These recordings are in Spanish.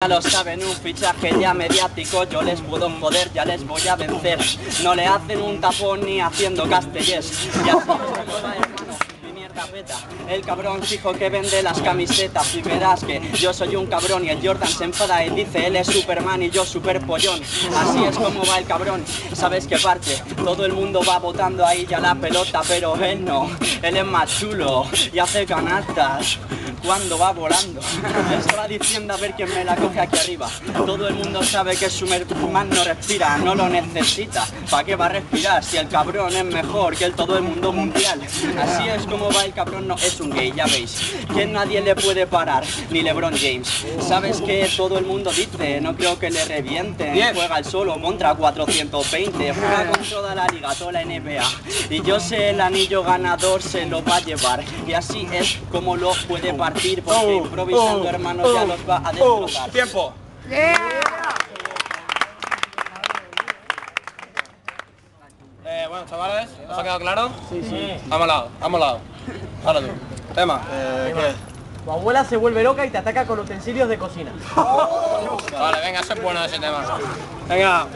Ya lo saben, un fichaje ya mediático, yo les puedo joder, ya les voy a vencer. No le hacen un tapón ni haciendo castellés. Y así es como va, hermano, mi mierda peta. El cabrón fijo que vende las camisetas y verás que yo soy un cabrón y el Jordan se enfada y dice él es Superman y yo super pollón. Así es como va el cabrón, sabes que parte, todo el mundo va botando ahí ya la pelota, pero él no, él es más chulo y hace canastas cuando va volando. Estaba diciendo a ver quién me la coge aquí arriba. Todo el mundo sabe que Superman no respira, no lo necesita. ¿Para qué va a respirar si el cabrón es mejor que el todo el mundo mundial? Así es como va el cabrón, no es un gay, ya veis, que nadie le puede parar, ni LeBron James. ¿Sabes qué todo el mundo dice? No creo que le revienten. Juega el solo contra 420, juega con toda la liga, toda la NBA. Y yo sé el anillo ganador se lo va a llevar. Y así es como lo puede partir. Porque improvisando, hermanos, ya los va a destrozar. ¡Tiempo! Bueno, chavales, ¿os ha quedado claro? Sí, sí. Vamos al lado. Ahora tú. Tema. ¿Qué? Tu abuela se vuelve loca y te ataca con utensilios de cocina. Vale, venga, eso es bueno ese tema. Venga.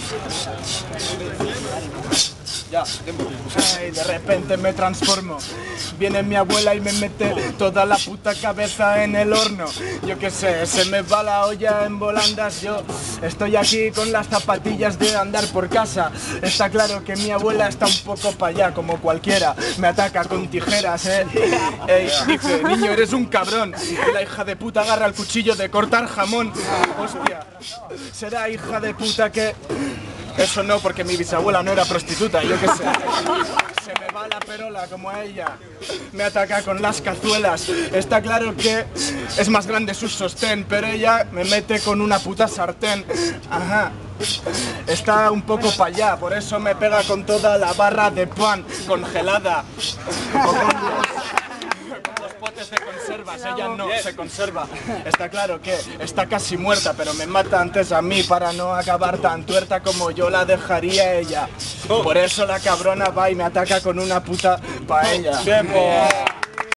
Ya, tiempo. Ay, de repente me transformo. Viene mi abuela y me mete toda la puta cabeza en el horno. Yo qué sé, se me va la olla en volandas. Yo estoy aquí con las zapatillas de andar por casa. Está claro que mi abuela está un poco para allá, como cualquiera. Me ataca con tijeras, dice, niño, eres un cabrón. Y la hija de puta agarra el cuchillo de cortar jamón. Hostia, será hija de puta que... Eso no, porque mi bisabuela no era prostituta, yo qué sé. Se me va la perola como a ella. Me ataca con las cazuelas. Está claro que es más grande su sostén, pero ella me mete con una puta sartén. Ajá. Está un poco para allá, por eso me pega con toda la barra de pan congelada. O con los potes de conservas, ella no se conserva. Está claro que está casi muerta, pero me mata antes a mí para no acabar tan tuerta como yo la dejaría a ella. Por eso la cabrona va y me ataca con una puta paella. ¡Tiempo!